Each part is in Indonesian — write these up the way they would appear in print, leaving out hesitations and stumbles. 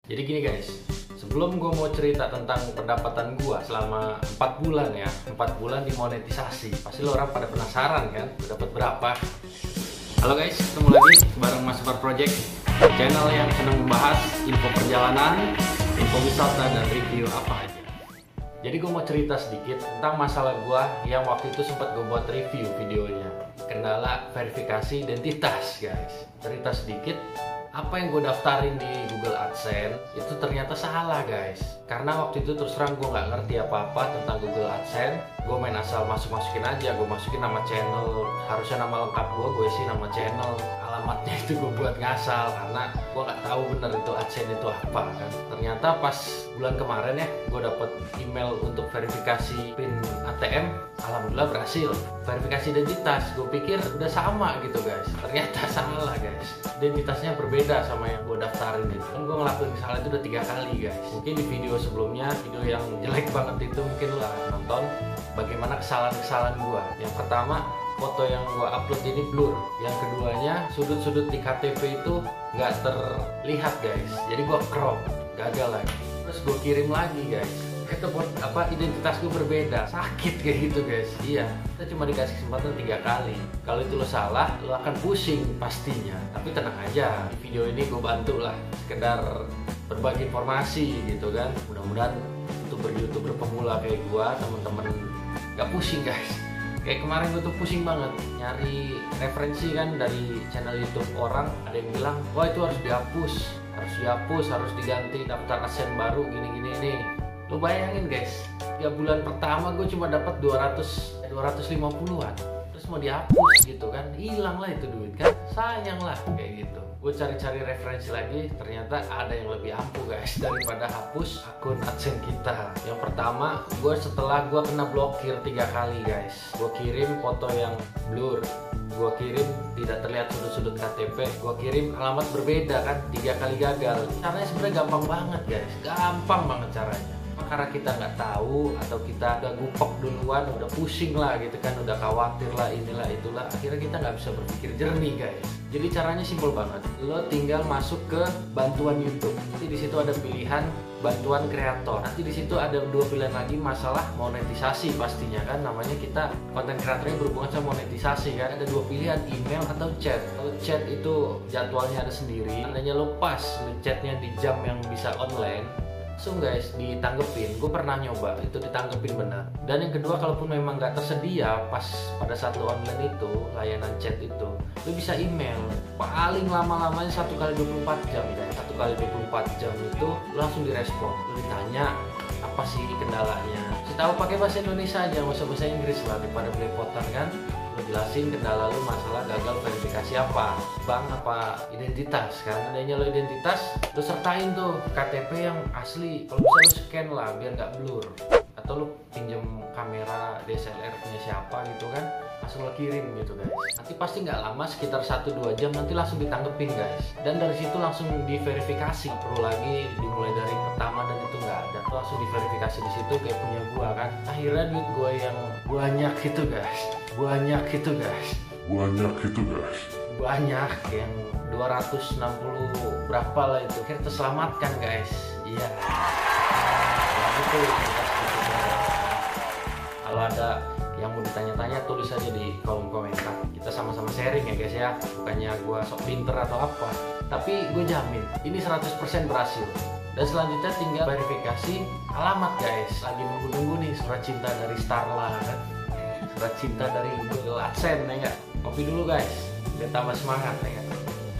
Jadi gini guys, sebelum gue mau cerita tentang pendapatan gue selama 4 bulan ya, 4 bulan dimonetisasi, pasti lo orang pada penasaran kan, gue dapat berapa? Halo guys, ketemu lagi bareng Mas Bar Project, channel yang senang membahas info perjalanan, info wisata dan review apa aja. Jadi gue mau cerita sedikit tentang masalah gue yang waktu itu sempat gue buat review videonya, kendala verifikasi identitas guys. Cerita sedikit, apa yang gue daftarin di Google AdSense itu ternyata salah guys. Karena waktu itu terus terang gue nggak ngerti apa-apa tentang Google AdSense. Gue main asal masukin aja, gue masukin nama channel, harusnya nama lengkap gue isi nama channel, alamatnya itu gue buat ngasal karena gue nggak tahu bener itu AdSense itu apa kan. Ternyata pas bulan kemarin ya, gue dapet email untuk verifikasi PIN ATM, alhamdulillah berhasil. Verifikasi identitas, gue pikir udah sama gitu guys, ternyata salah guys. Identitasnya berbeda sama yang gue daftarin itu. Kan gue ngelakuin kesalahan itu udah 3 kali guys. Mungkin di video sebelumnya, video yang jelek banget itu mungkin lo nonton bagaimana kesalahan-kesalahan gue. Yang pertama, foto yang gue upload ini blur. Yang keduanya, sudut-sudut di KTP itu nggak terlihat guys. Jadi gue crop, gagal lagi. Terus gue kirim lagi guys. Itu buat apa, identitas gue berbeda, sakit kayak gitu guys. Iya, kita cuma dikasih kesempatan 3 kali. Kalau itu lo salah, lo akan pusing pastinya. Tapi tenang aja, di video ini gue bantu lah, sekedar berbagi informasi gitu kan. Mudah-mudahan untuk youtuber pemula kayak gue, temen-temen gak pusing guys. Kayak kemarin gue tuh pusing banget nyari referensi kan dari channel YouTube orang. Ada yang bilang, wah itu harus dihapus, harus diganti daftar AdSense baru gini-gini nih. Lo bayangin guys, 3 bulan pertama gue cuma dapat 250-an. Terus mau dihapus gitu kan, hilang lah itu duit kan, sayang lah kayak gitu. Gue cari-cari referensi lagi, ternyata ada yang lebih ampuh guys daripada hapus akun AdSense kita. Yang pertama, setelah gue kena blokir 3 kali guys. Gue kirim foto yang blur, gue kirim tidak terlihat sudut-sudut KTP, gue kirim alamat berbeda kan, 3 kali gagal. Caranya sebenarnya gampang banget guys, gampang banget caranya. Karena kita nggak tahu atau kita udah gupek duluan, udah pusing lah gitu kan, udah khawatir lah inilah itulah, akhirnya kita nggak bisa berpikir jernih guys. Jadi caranya simpel banget, lo tinggal masuk ke bantuan YouTube. Nanti di situ ada pilihan bantuan kreator. Nanti di situ ada 2 pilihan lagi, masalah monetisasi pastinya kan, namanya kita konten kreatornya berhubungan sama monetisasi kan. Ada 2 pilihan, email atau chat. Kalau chat itu jadwalnya ada sendiri, andainya lo pas lo chatnya di jam yang bisa online, langsung guys ditanggepin. Gue pernah nyoba, itu ditanggepin benar. Dan yang kedua, kalaupun memang nggak tersedia pas pada saat lo online itu, layanan chat itu, lo bisa email. Paling lama-lamanya 1 kali 24 jam guys. 1 kali 24 jam itu lo langsung direspon. Lo ditanya apa sih kendalanya, setahu pakai bahasa Indonesia aja, nggak usah bahasa Inggris lah daripada belepotan kan. Lo jelasin kendala lo, masalah gagal verifikasi apa, bank apa identitas kan. Adanya lo identitas, lo sertain tuh KTP yang asli, kalau bisa lo scan lah biar nggak blur, atau lo pinjam kamera DSLR punya siapa gitu kan, langsung lo kirim gitu guys. Nanti pasti nggak lama, sekitar 1-2 jam nanti langsung ditanggepin guys. Dan dari situ langsung diverifikasi, perlu lagi dimulai dari pertama dan itu nggak ada, langsung diverifikasi di situ kayak punya gua kan. Akhirnya duit gua yang banyak itu guys, banyak yang 260 berapa lah itu, akhirnya terselamatkan guys. Iya, gitu. Kalau ada yang mau ditanya-tanya, tulis aja di kolom komentar. Kita sama-sama sharing ya guys ya, bukannya gue sok pinter atau apa, tapi gue jamin ini 100% berhasil. Dan selanjutnya tinggal verifikasi alamat guys. Lagi nunggu-nunggu nih surat cinta dari Starla kan, surat cinta dari Google AdSense ya nggak? Kopi dulu guys, biar tambah semangat ya nggak?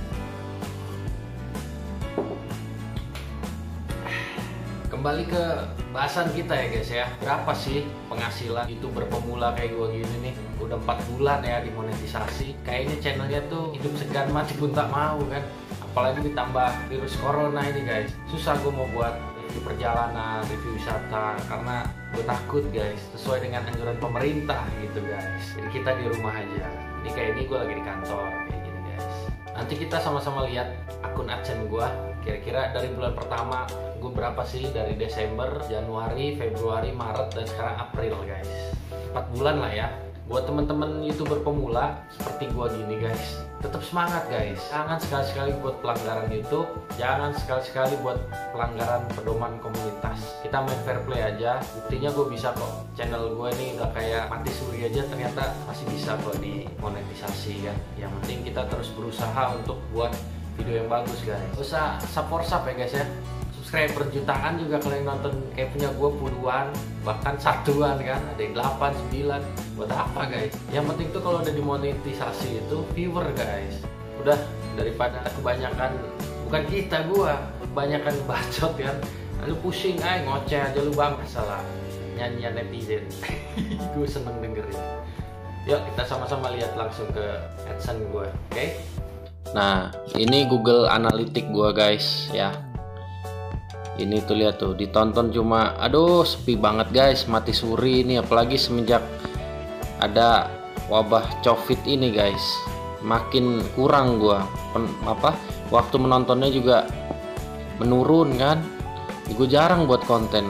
Kembali ke bahasan kita ya guys ya. Berapa sih penghasilan youtuber pemula kayak gue gini nih? Udah 4 bulan ya dimonetisasi. Kayaknya channelnya tuh hidup segan mati pun tak mau kan. Apalagi ditambah virus corona ini guys. Susah gue mau buat review perjalanan, review wisata, karena gue takut guys, sesuai dengan anjuran pemerintah gitu guys. Jadi kita di rumah aja. Ini kayak ini gue lagi di kantor kayak gini guys. Nanti kita sama-sama lihat akun AdSense gue, kira-kira dari bulan pertama gue berapa sih, dari Desember, Januari, Februari, Maret, dan sekarang April guys. 4 bulan lah ya. buat teman-teman YouTuber pemula seperti gua gini guys, tetap semangat guys. Jangan sekali-sekali buat pelanggaran YouTube, jangan sekali-sekali buat pelanggaran pedoman komunitas. Kita main fair play aja. Buktinya gue bisa kok. Channel gue ini udah kayak mati suri aja, ternyata masih bisa kok dimonetisasi kan. Yang penting kita terus berusaha untuk buat video yang bagus guys. Gak usah sap ya guys ya. Subscriber jutaan juga kalau yang nonton kayak punya gue puluhan, bahkan satuan kan, ada yang 8, 9. Buat apa guys? Yang penting tuh kalau udah dimonetisasi itu viewer guys. Udah, daripada kebanyakan, bukan kita kebanyakan bacot kan. Lu pusing ngoceh aja lu bang, salah nyanyian netizen. Gue seneng dengerin. Yuk kita sama-sama lihat langsung ke AdSense gue, oke? Nah, ini Google Analytics gue guys ya. Ini tuh lihat tuh, ditonton cuma aduh sepi banget guys, mati suri ini, apalagi semenjak ada wabah COVID ini guys. Makin kurang gua waktu menontonnya juga menurun kan. Gue jarang buat konten.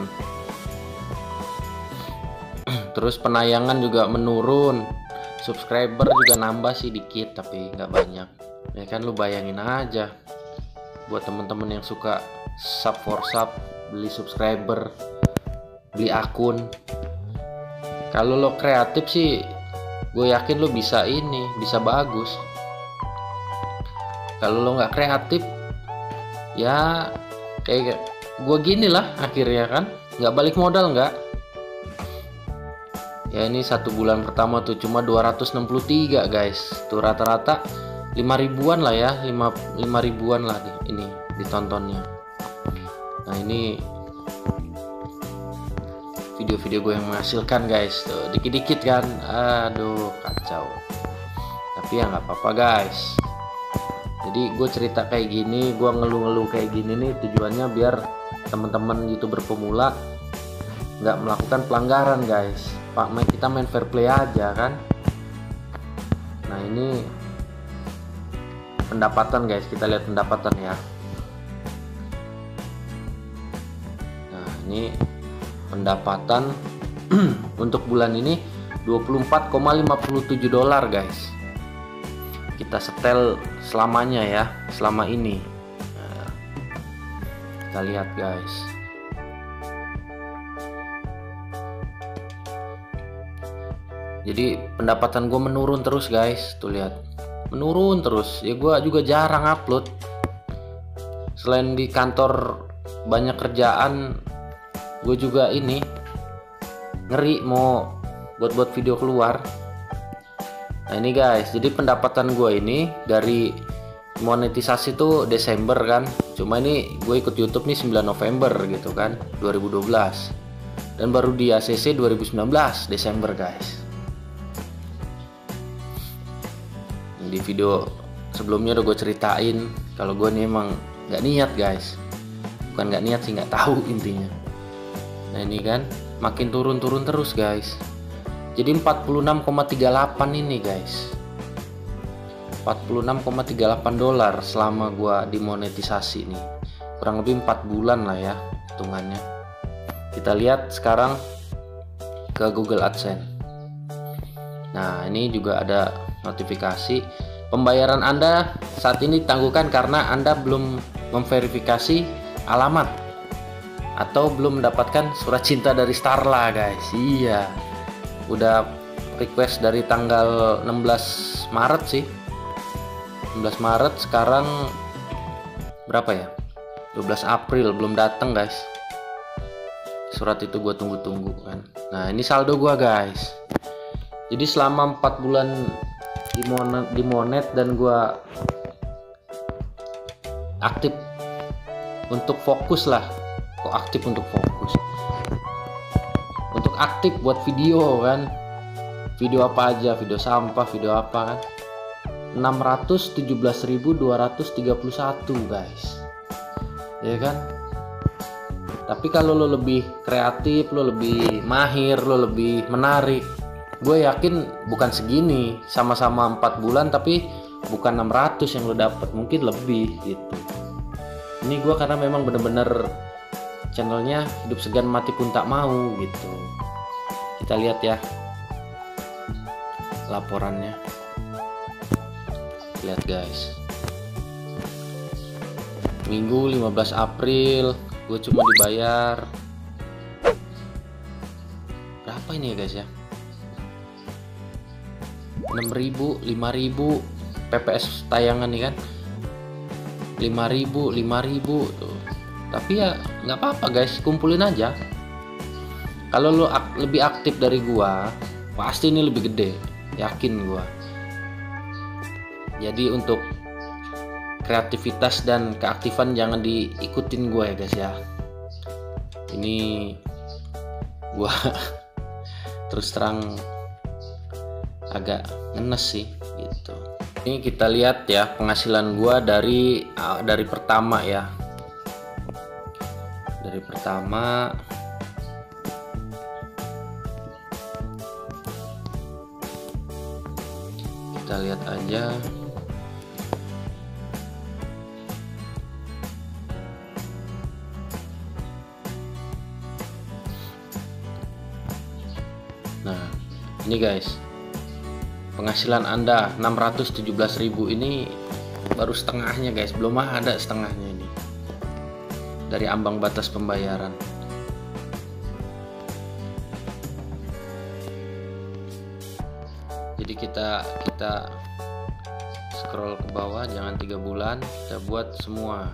Terus penayangan juga menurun. Subscriber juga nambah sih dikit tapi nggak banyak. Ya kan lu bayangin aja buat temen-temen yang suka sub for sub, beli subscriber, beli akun. Kalau lo kreatif sih, gue yakin lo bisa bagus. Kalau lo nggak kreatif, ya kayak gue gini lah akhirnya kan, nggak balik modal nggak. Ya ini 1 bulan pertama tuh cuma 263 guys, tuh rata-rata 5 ribuan lah ya, 5 ribuan lah ini ditontonnya. Nah ini video-video gue yang menghasilkan guys, tuh dikit-dikit kan, aduh kacau. Tapi ya nggak apa-apa guys. Jadi gue cerita kayak gini, gue ngeluh-ngeluh kayak gini nih tujuannya biar teman-teman YouTuber pemula nggak melakukan pelanggaran guys. Kita main fair play aja kan. Nah ini pendapatan guys, kita lihat pendapatan ya. Ini pendapatan untuk bulan ini 24,57 dolar guys. Kita setel selamanya ya, selama ini. Nah, kita lihat guys. Jadi pendapatan gue menurun terus guys, tuh lihat, menurun terus. Ya gue juga jarang upload. Selain di kantor banyak kerjaan, gue juga ini ngeri mau buat video keluar. Nah ini guys, jadi pendapatan gue ini dari monetisasi tuh Desember kan, cuma ini gue ikut YouTube nih 9 November gitu kan, 2012, dan baru di ACC 2019 Desember guys. Di video sebelumnya udah gue ceritain kalau gue nih emang nggak niat guys, bukan nggak niat sih, nggak tahu intinya. Nah ini kan makin turun terus guys. Jadi 46,38 ini guys, 46,38 dolar selama gua dimonetisasi nih. Kurang lebih 4 bulan lah ya hitungannya. Kita lihat sekarang ke Google AdSense. Nah ini juga ada notifikasi pembayaran Anda saat ini ditangguhkan karena Anda belum memverifikasi alamat atau belum mendapatkan surat cinta dari Starla guys. Iya, udah request dari tanggal 16 Maret sih, 16 Maret, sekarang berapa ya, 12 April, belum datang guys surat itu. Gue tunggu-tunggu kan. Nah ini saldo gue guys. Jadi selama 4 bulan dimonet dan gue aktif untuk fokus lah. Kok aktif untuk fokus, untuk aktif buat video kan, video apa aja, video sampah, video apa kan, 617.231 guys, ya kan. Tapi kalau lo lebih kreatif, lo lebih mahir, lo lebih menarik, gue yakin bukan segini, sama-sama 4 bulan tapi bukan 600 yang lo dapat, mungkin lebih gitu. Ini gue karena memang bener-bener channelnya hidup segan mati pun tak mau gitu. Kita lihat ya. laporannya. Lihat guys, Minggu 15 April gue cuma dibayar berapa ini ya guys ya, 6.000, 5.000 PPS tayangan nih kan, 5.000 tuh. Tapi ya nggak apa-apa guys, kumpulin aja. Kalau lo lebih aktif dari gua, pasti ini lebih gede, yakin gua. Jadi untuk kreativitas dan keaktifan jangan diikutin gua ya guys ya. Ini gua terus terang agak ngenes sih gitu. Ini kita lihat ya penghasilan gua dari pertama ya. Dari pertama kita lihat aja. Nah, ini guys. Penghasilan Anda 617.000 ini baru setengahnya guys, belum ada setengahnya ini dari ambang batas pembayaran. Jadi kita scroll ke bawah, jangan 3 bulan, kita buat semua.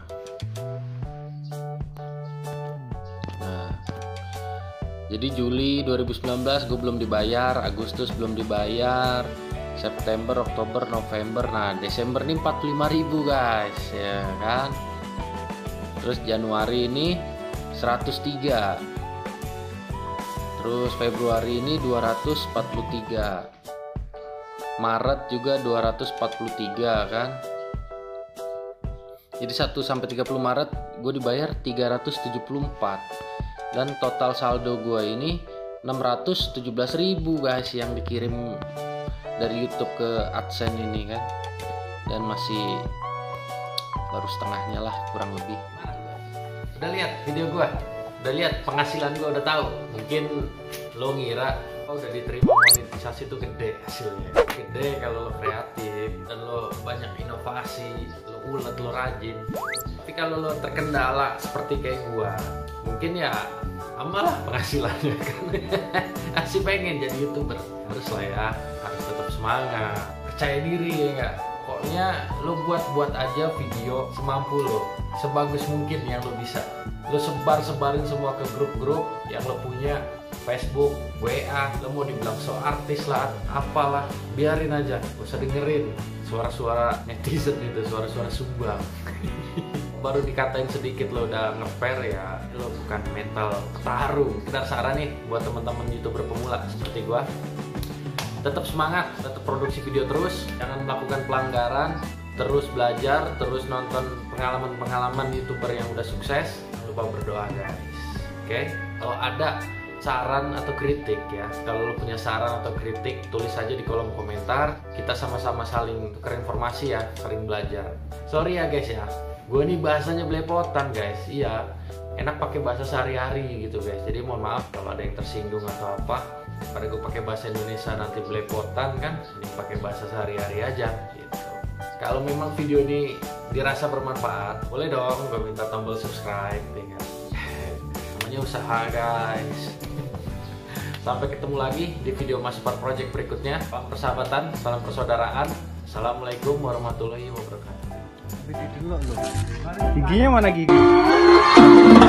Nah, jadi Juli 2019 gue belum dibayar, Agustus belum dibayar, September, Oktober, November, nah Desember ini 45.000 guys, ya kan. Terus Januari ini 103, terus Februari ini 243, Maret juga 243 kan. Jadi 1 sampai 30 Maret gue dibayar 374, dan total saldo gue ini 617.000 guys yang dikirim dari YouTube ke AdSense ini kan, dan masih baru setengahnya lah kurang lebih. Udah lihat video gua, udah lihat penghasilan gua, udah tahu. Mungkin lo ngira udah diterima monetisasi tuh gede hasilnya. Gede kalau lo kreatif dan lo banyak inovasi, lo ulet, lo rajin. Tapi kalau lo terkendala seperti kayak gua, mungkin ya amalah penghasilannya kan. Masih pengen jadi YouTuber, harus lah ya, harus tetap semangat, percaya diri ya enggak. Pokoknya lo buat aja video semampu lo, sebagus mungkin yang lo bisa. Lo sebarin semua ke grup-grup yang lo punya, Facebook, WA, lo mau dibilang so artis lah, apalah, biarin aja, gak usah dengerin suara-suara netizen itu, suara-suara sumbang. Baru dikatain sedikit lo udah ngeper, ya lo bukan mental petarung. Kita saran nih buat teman-teman YouTuber pemula seperti gua, tetap semangat, tetap produksi video terus, jangan melakukan pelanggaran, terus belajar, terus nonton pengalaman-pengalaman YouTuber yang udah sukses. Jangan lupa berdoa guys. Oke? Kalau ada saran atau kritik ya, kalau lo punya saran atau kritik, tulis aja di kolom komentar. Kita sama-sama saling tukar informasi ya, saling belajar. Sorry ya guys ya, gue nih bahasanya belepotan guys. Iya, enak pakai bahasa sehari-hari gitu guys. Jadi mohon maaf kalau ada yang tersinggung atau apa. Pada gue pakai bahasa Indonesia nanti belepotan kan, ini pakai bahasa sehari-hari aja gitu. Kalau memang video ini dirasa bermanfaat, boleh dong gue minta tombol subscribe ya kan? Namanya usaha guys. Sampai ketemu lagi di video Mas Supar Project berikutnya. Salam persahabatan, salam persaudaraan. Assalamualaikum warahmatullahi wabarakatuh. Giginya mana gigi?